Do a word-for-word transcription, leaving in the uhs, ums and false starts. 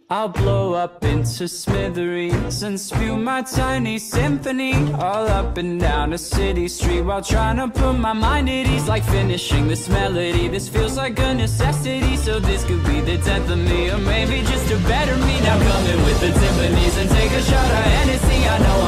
I'll blow up into smithereens and spew my tiny symphony all up and down a city street while trying to put my mind at ease. Like finishing this melody, this feels like a necessity. So this could be the death of me, or maybe just a better me. Now come in with the Tiffany's and take a shot of Hennessy. I know